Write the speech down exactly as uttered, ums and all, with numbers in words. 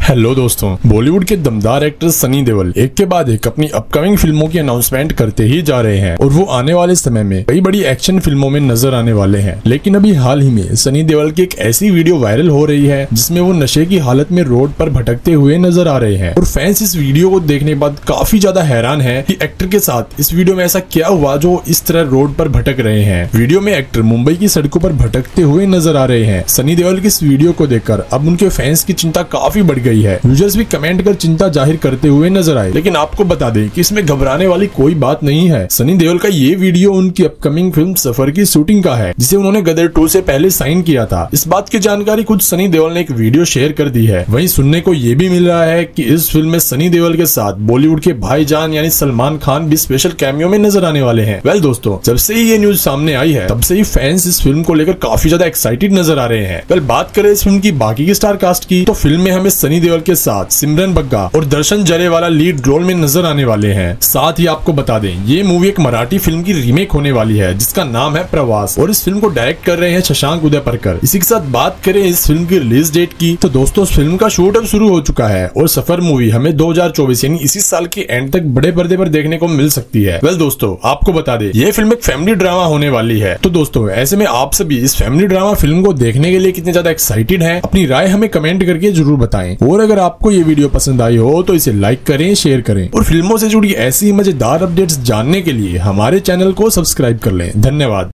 Hello दोस्तों, बॉलीवुड के दमदार एक्टर सनी देओल एक के बाद एक अपनी अपकमिंग फिल्मों की अनाउंसमेंट करते ही जा रहे हैं और वो आने वाले समय में कई बड़ी एक्शन फिल्मों में नजर आने वाले हैं। लेकिन अभी हाल ही में सनी देओल की एक ऐसी वीडियो वायरल हो रही है जिसमें वो नशे की हालत में रोड पर भटकते हुए नजर आ रहे हैं और फैंस इस वीडियो को देखने के बाद काफी ज्यादा हैरान है कि एक्टर के साथ इस वीडियो में ऐसा क्या हुआ जो इस तरह रोड पर भटक रहे हैं। वीडियो में एक्टर मुंबई की सड़कों पर भटकते हुए नजर आ रहे हैं। सनी देओल की इस वीडियो को देखकर अब उनके फैंस की चिंता काफी बढ़ गई है। यूजर्स भी कमेंट कर चिंता जाहिर करते हुए नजर आए। लेकिन आपको बता दें कि इसमें घबराने वाली कोई बात नहीं है। सनी देओल का ये वीडियो उनकी अपकमिंग फिल्म सफर की शूटिंग का है जिसे उन्होंने गदर टू से पहले साइन किया था। इस बात की जानकारी खुद सनी देओल ने एक वीडियो शेयर कर दी है। वहीं सुनने को ये भी मिल रहा है कि इस फिल्म में सनी देओल के साथ बॉलीवुड के भाईजान यानी सलमान खान भी स्पेशल कैमियो में नजर आने वाले हैं। वेल दोस्तों, जब से ही ये न्यूज सामने आई है तब से ही फैंस इस फिल्म को लेकर काफी ज्यादा एक्साइटेड नजर आ रहे हैं। वेल बात करें इस फिल्म की बाकी की स्टार कास्ट की तो फिल्म में हमें सनी देओल के साथ सिमरन बग्गा और दर्शन जरेवाला लीड रोल में नजर आने वाले हैं। साथ ही आपको बता दें ये मूवी एक मराठी फिल्म की रीमेक होने वाली है जिसका नाम है प्रवास और इस फिल्म को डायरेक्ट कर रहे हैं शशांक उदयपरकर। इसी के साथ बात करें इस फिल्म की रिलीज डेट की तो दोस्तों इस फिल्म का शूट अब शुरू हो चुका है और सफर मूवी हमें दो हज़ार चौबीस यानी इसी साल के एंड तक बड़े पर्दे पर देखने को मिल सकती है। वेल दोस्तों, आपको बता दें ये फिल्म एक फैमिली ड्रामा होने वाली है। तो दोस्तों ऐसे में आप सभी इस फैमिली ड्रामा फिल्म को देखने के लिए कितने ज्यादा एक्साइटेड हैं, अपनी राय हमें कमेंट करके जरूर बताएं। और अगर आपको ये वीडियो पसंद आई हो तो इसे लाइक करें, शेयर करें और फिल्मों से जुड़ी ऐसी मजेदार अपडेट्स जानने के लिए हमारे चैनल को सब्सक्राइब कर लें। धन्यवाद।